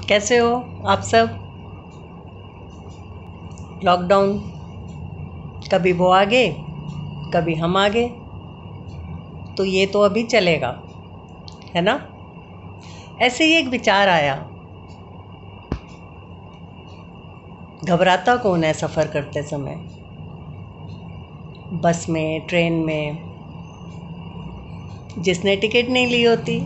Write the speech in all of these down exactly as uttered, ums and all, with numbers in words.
कैसे हो आप सब। लॉकडाउन, कभी वो आगे कभी हम आगे, तो ये तो अभी चलेगा, है ना। ऐसे ही एक विचार आया, घबराता कौन है सफ़र करते समय, बस में, ट्रेन में। जिसने टिकट नहीं ली होती,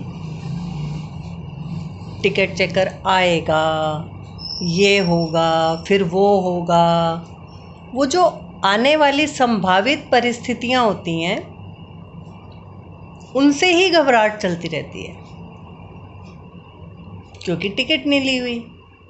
टिकट चेकर आएगा, ये होगा, फिर वो होगा। वो जो आने वाली संभावित परिस्थितियां होती हैं, उनसे ही घबराहट चलती रहती है, क्योंकि टिकट नहीं ली हुई।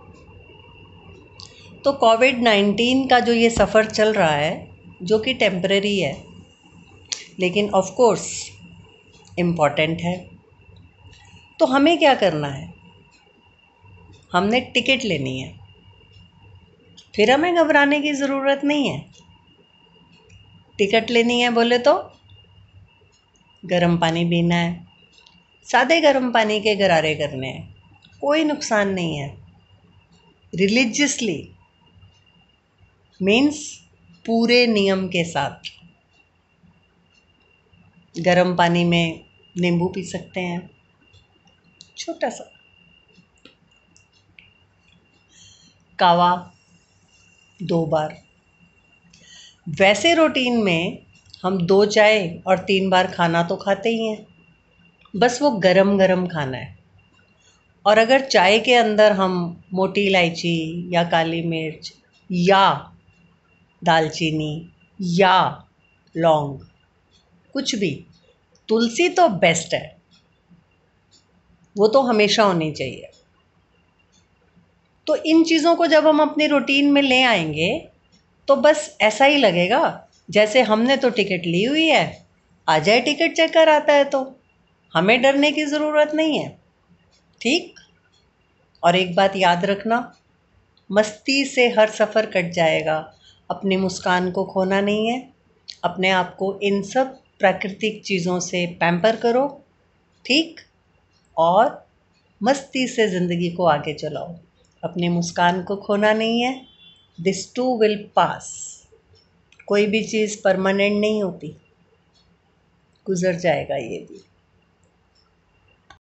तो कोविड नाइन्टीन का जो ये सफ़र चल रहा है, जो कि टेम्परेरी है, लेकिन ऑफ कोर्स इम्पॉर्टेंट है। तो हमें क्या करना है, हमने टिकट लेनी है, फिर हमें घबराने की ज़रूरत नहीं है। टिकट लेनी है बोले तो गर्म पानी पीना है, सादे गर्म पानी के गरारे करने हैं, कोई नुकसान नहीं है। रिलीजियसली मीन्स पूरे नियम के साथ गर्म पानी में नींबू पी सकते हैं, छोटा सा। कावा दो बार। वैसे रूटीन में हम दो चाय और तीन बार खाना तो खाते ही हैं, बस वो गरम गरम खाना है। और अगर चाय के अंदर हम मोटी इलायची या काली मिर्च या दालचीनी या लौंग, कुछ भी, तुलसी तो बेस्ट है, वो तो हमेशा होनी चाहिए। तो इन चीज़ों को जब हम अपनी रूटीन में ले आएंगे, तो बस ऐसा ही लगेगा जैसे हमने तो टिकट ली हुई है, आ जाए टिकट चेकर आता है, तो हमें डरने की ज़रूरत नहीं है। ठीक। और एक बात याद रखना, मस्ती से हर सफ़र कट जाएगा। अपनी मुस्कान को खोना नहीं है। अपने आप को इन सब प्राकृतिक चीज़ों से पैम्पर करो, ठीक, और मस्ती से ज़िंदगी को आगे चलाओ। अपनी मुस्कान को खोना नहीं है। This too will pass. कोई भी चीज़ परमानेंट नहीं होती, गुजर जाएगा ये भी।